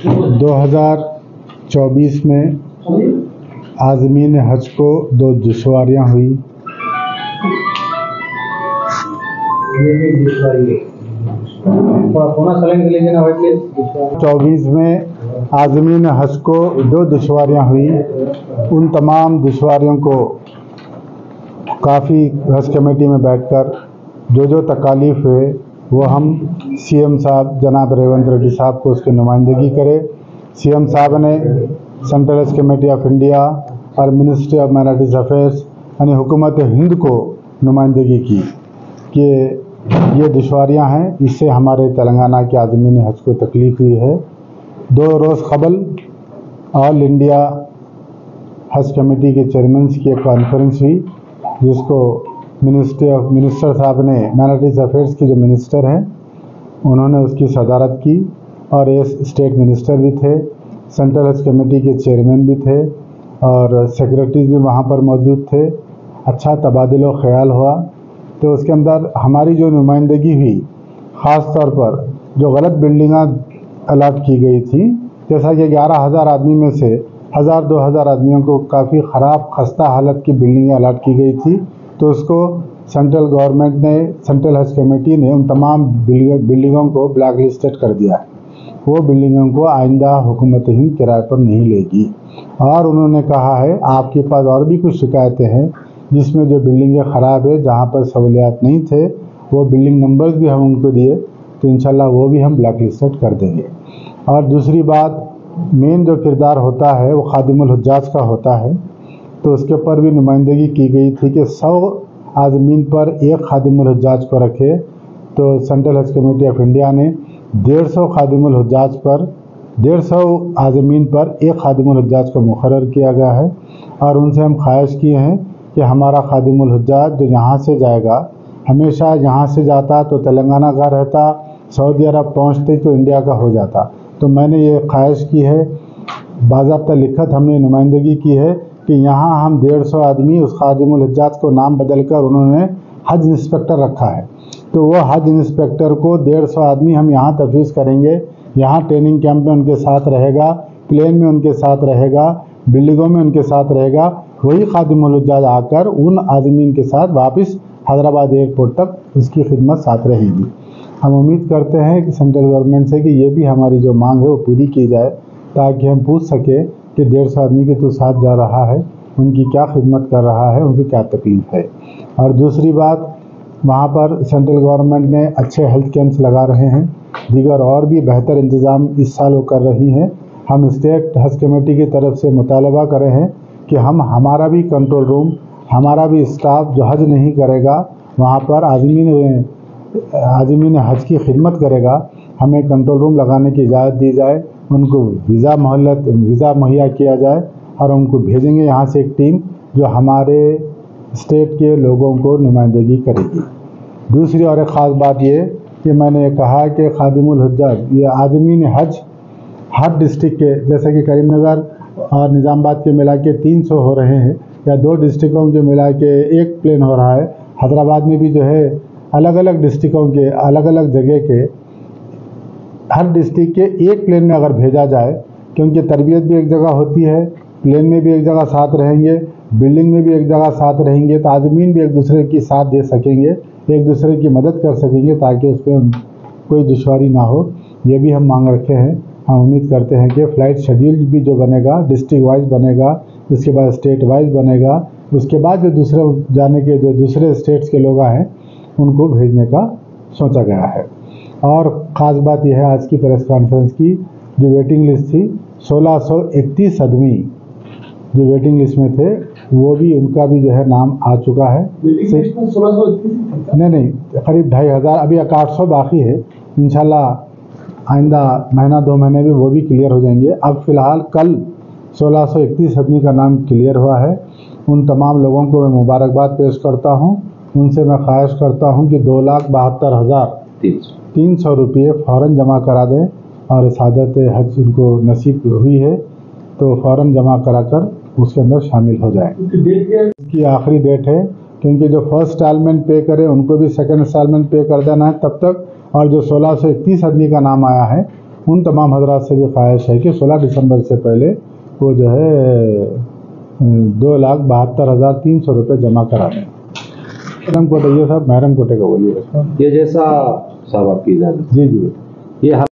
2024 में आज़मीन हज को 2 दुश्वारियाँ हुई। 24 में आज़मीन हज को 2 दुश्वारियाँ हुई। उन तमाम दुश्वारियों को काफ़ी हज कमेटी में बैठकर जो तकालीफ हुए वो हम सीएम साहब जनाब रेवंत रेड्डी साहब को उसकी नुमाइंदगी करे। सीएम साहब ने central Haj committee of India और मिनिस्ट्री ऑफ माइनॉरिटीज़ अफेयर्स यानी हुकूमत हिंद को नुमाइंदगी की कि ये दुश्वारियाँ हैं, इससे हमारे तेलंगाना के आज़मीन हज को तकलीफ़ हुई है। 2 रोज़ कबल ऑल इंडिया हज कमेटी के चेयरमैन की एक कॉन्फ्रेंस हुई जिसको मिनिस्टर साहब ने माइनॉरिटीज़ अफेयर्स के जो मिनिस्टर हैं उन्होंने उसकी सदारत की और ये स्टेट मिनिस्टर भी थे, सेंट्रल हज कमेटी के चेयरमैन भी थे और सेक्रेटरीज भी वहाँ पर मौजूद थे। अच्छा तबादुल ख्याल हुआ। तो उसके अंदर हमारी जो नुमाइंदगी हुई, ख़ास तौर पर जो गलत बिल्डिंगां अलाट की गई थी, जैसा कि 11,000 आदमी में से 1,000-2,000 आदमियों को काफ़ी ख़राब खस्ता हालत की बिल्डिंगें अलाट की गई थी, तो उसको सेंट्रल गवर्नमेंट ने, सेंट्रल हज कमेटी ने उन तमाम बिल्डिंगों को ब्लैक लिस्टेड कर दिया है। वो बिल्डिंगों को आइंदा हुकूमत हिंद किराए पर नहीं लेगी। और उन्होंने कहा है आपके पास और भी कुछ शिकायतें हैं जिसमें जो बिल्डिंगें ख़राब है, जहाँ पर सहूलियात नहीं थे, वो बिल्डिंग नंबर्स भी हम उनको दिए, तो इंशाल्लाह वो भी हम ब्लैक लिस्टेड कर देंगे। और दूसरी बात, मेन जो किरदार होता है वो खादिमुल हुज्जाज का होता है, तो उसके ऊपर भी नुमाइंदगी की गई थी कि 100 आज़मीन पर एक खादिमुल हुज्जाज को रखे। तो central Haj committee of India ने 150 खादिमुल हुज्जाज पर 150 आज़मीन पर एक खादिमुल हुज्जाज को मुकर्रर किया गया है। और उनसे हम ख्वाहिश किए हैं कि हमारा खादिमुल हुज्जाज जो यहाँ से जाएगा, हमेशा यहाँ से जाता तो तेलंगाना का रहता, सऊदी अरब पहुँचते तो इंडिया का हो जाता। तो मैंने ये ख्वाहिश की है, बाज़ाब्ता लिखत हमने नुमाइंदगी की है कि यहाँ हम 150 आदमी उस खादिमुल हुज्जाज को नाम बदल कर उन्होंने हज इंस्पेक्टर रखा है, तो वो हज इंस्पेक्टर को 150 आदमी हम यहाँ तफवीज़ करेंगे। यहाँ ट्रेनिंग कैंप में उनके साथ रहेगा, प्लेन में उनके साथ रहेगा, बिल्डिंगों में उनके साथ रहेगा। वही खादिमुल हुज्जाज आकर उन आज़मीन के साथ वापस हैदराबाद एयरपोर्ट तक उसकी खिदमत साथ रहेगी। हम उम्मीद करते हैं कि सेंट्रल गवर्नमेंट से कि ये भी हमारी जो मांग है वो पूरी की जाए, ताकि हम पूछ सकें कि 150 आदमी के तो साथ जा रहा है, उनकी क्या खिदमत कर रहा है, उनकी क्या तकलीफ़ है। और दूसरी बात, वहाँ पर सेंट्रल गवर्नमेंट ने अच्छे हेल्थ कैंप्स लगा रहे हैं, दीगर और भी बेहतर इंतज़ाम इस साल वो कर रही हैं। हम स्टेट हज कमेटी की तरफ से मुतालबा कर रहे हैं कि हमारा भी कंट्रोल रूम, हमारा भी स्टाफ जो हज नहीं करेगा वहाँ पर आज़मीन हज की खिदमत करेगा, हमें कंट्रोल रूम लगाने की इजाज़त दी जाए, उनको वीज़ा मुहैया किया जाए और उनको भेजेंगे यहाँ से एक टीम जो हमारे स्टेट के लोगों को नुमाइंदगी करेगी। दूसरी और एक ख़ास बात ये कि मैंने कहा कि खादिमुल हुज्जाज, ये आज़मीन हज हर डिस्ट्रिक्ट के, जैसे कि करीमनगर और निज़ामाबाद के मिला के 300 हो रहे हैं, या 2 डिस्ट्रिक्टों के मिला के एक प्लेन हो रहा है। हैदराबाद में भी जो है अलग अलग डिस्ट्रिक्टों के, अलग अलग जगह के, हर डिस्ट्रिक्ट के एक प्लेन में अगर भेजा जाए, क्योंकि तरबियत भी एक जगह होती है, प्लेन में भी एक जगह साथ रहेंगे, बिल्डिंग में भी एक जगह साथ रहेंगे, तो आज़मीन भी एक दूसरे की साथ दे सकेंगे, एक दूसरे की मदद कर सकेंगे, ताकि उसमें कोई दुश्वारी ना हो। ये भी हम मांग रखे हैं। हम उम्मीद करते हैं कि फ़्लाइट शेड्यूल भी जो बनेगा डिस्ट्रिक्ट वाइज बनेगा, उसके बाद स्टेट वाइज बनेगा, उसके बाद जो दूसरे स्टेट्स के लोग हैं उनको भेजने का सोचा गया है। और ख़ास बात यह है आज की प्रेस कॉन्फ्रेंस की, जो वेटिंग लिस्ट थी 1631 आदमी जो वेटिंग लिस्ट में थे, वो भी उनका भी जो है नाम आ चुका है। नहीं, करीब 2,500, अभी 800 बाकी है। इंशाल्लाह आइंदा महीना 2 महीने में वो भी क्लियर हो जाएंगे। अब फ़िलहाल कल 1631 आदमी का नाम क्लियर हुआ है। उन तमाम लोगों को मैं मुबारकबाद पेश करता हूँ। उनसे मैं ख्वाहिश करता हूँ कि 2,72,300 रुपये फ़ौरन जमा करा दें, और सादत हज उनको नसीब हुई है तो फ़ौरन जमा कराकर उसके अंदर शामिल हो जाए। इसकी आखिरी डेट है, क्योंकि जो फर्स्ट इंस्टॉलमेंट पे करे उनको भी सेकंड इंस्टॉलमेंट पे कर देना है तब तक, और जो 1631 आदमी का नाम आया है ان تمام حضرات سے بھی خواہش ہے کہ 16 دسمبر سے پہلے وہ جو ہے 2,72,300 روپے جمع کرا دیں. محرم کوٹے یہ صاحب محرم کوٹے کا بولیے. یہ جیسا صاحب آپ کی اجازت. جی جی. یہ